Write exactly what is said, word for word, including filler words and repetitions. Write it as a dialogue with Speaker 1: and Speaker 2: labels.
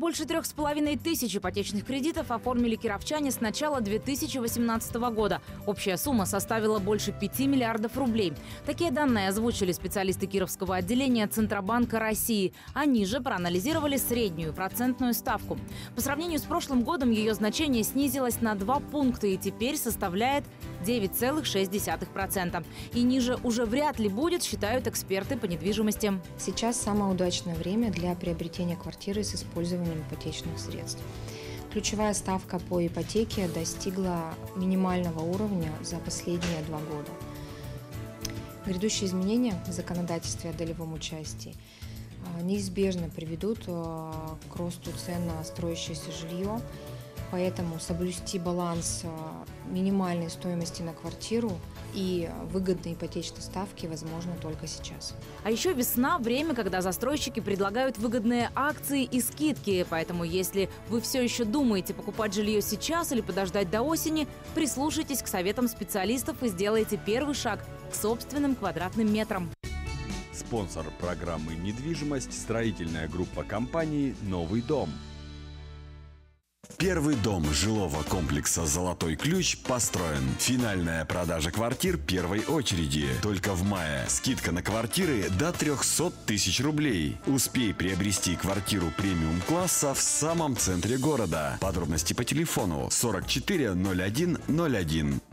Speaker 1: Больше трех с половиной тысяч ипотечных кредитов оформили кировчане с начала две тысячи восемнадцатого года. Общая сумма составила больше пяти миллиардов рублей. Такие данные озвучили специалисты Кировского отделения Центробанка России. Они же проанализировали среднюю процентную ставку. По сравнению с прошлым годом ее значение снизилось на два пункта и теперь составляет девять целых шесть десятых процента. И ниже уже вряд ли будет, считают эксперты по недвижимости.
Speaker 2: Сейчас самое удачное время для приобретения квартиры с использованием ипотечных средств. Ключевая ставка по ипотеке достигла минимального уровня за последние два года. Грядущие изменения в законодательстве о долевом участии неизбежно приведут к росту цен на строящееся жилье, поэтому соблюсти баланс минимальной стоимости на квартиру и выгодной ипотечной ставки возможно только сейчас.
Speaker 1: А еще весна – время, когда застройщики предлагают выгодные акции и скидки. Поэтому, если вы все еще думаете покупать жилье сейчас или подождать до осени, прислушайтесь к советам специалистов и сделайте первый шаг к собственным квадратным метрам.
Speaker 3: Спонсор программы «Недвижимость» – строительная группа компании «Новый дом».
Speaker 4: Первый дом жилого комплекса «Золотой ключ» построен. Финальная продажа квартир первой очереди. Только в мае. Скидка на квартиры до трёхсот тысяч рублей. Успей приобрести квартиру премиум-класса в самом центре города. Подробности по телефону сорок четыре ноль один ноль один.